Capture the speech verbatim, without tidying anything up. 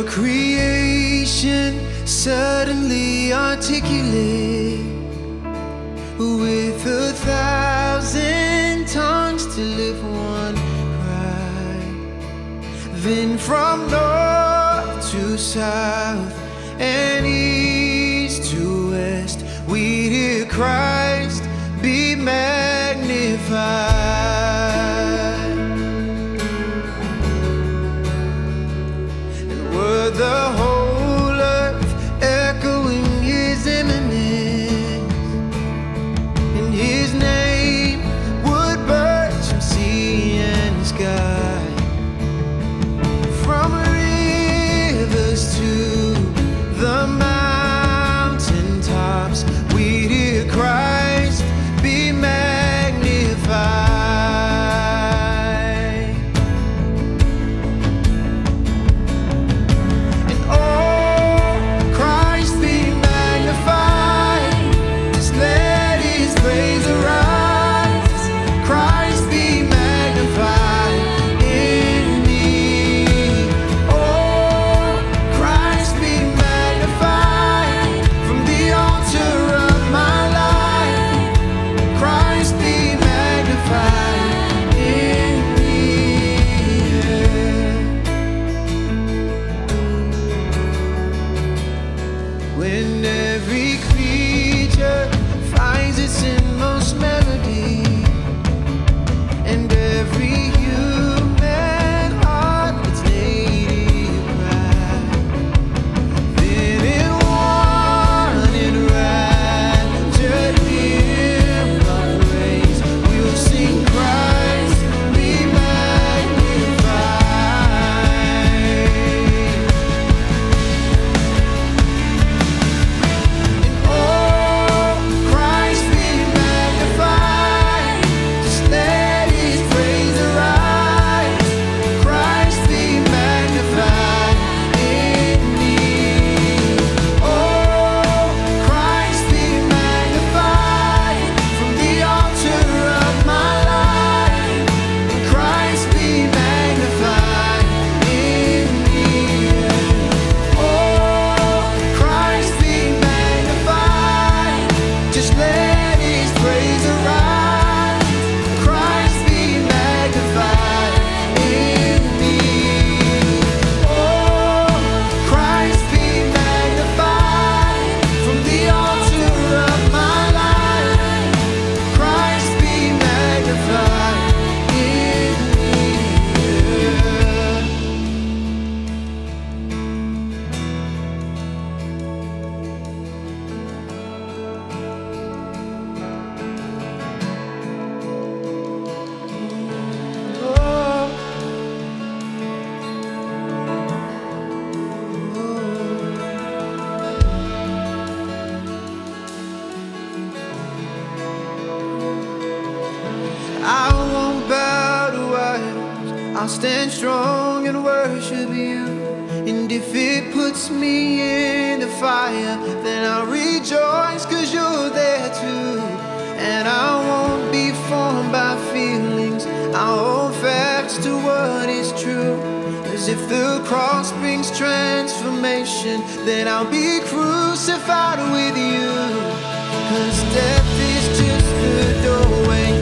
creation suddenly articulate with a thousand tongues to lift one cry. Then from north to south and east to west, we hear Christ be magnified. And were the whole earth echoing his imminence, and his name would burst from sea and sky. From rivers to the mountain tops, we hear Christ be magnified. And oh, Christ be magnified. Just let his praise arise. Christ be magnified in me. Oh, Christ be magnified from the altar of my life. Christ be magnified in me. When every creature finds its inmost melody, and every human heart its native cry, then in one enraptured hymn of praise, we'll sing Christ be magnified. And oh, Christ be magnified. Just let his praise arise. Christ be magnified in me. Oh, Christ be magnified from the altar of my life. And Christ be magnified in me. Oh, Christ be magnified. Just let his praise arise. Christ be magnified in me. Oh, Christ be magnified from the altar of my life. Christ be magnified in me. I won't bow to idols. I'll stand strong and worship you. And if it puts me in the fire, then I'll rejoice, 'cause you're there too. And I won't be formed by feelings. I'll hold fast to what is true. 'Cause if the cross brings transformation, then I'll be crucified with you. 'Cause death is just the doorway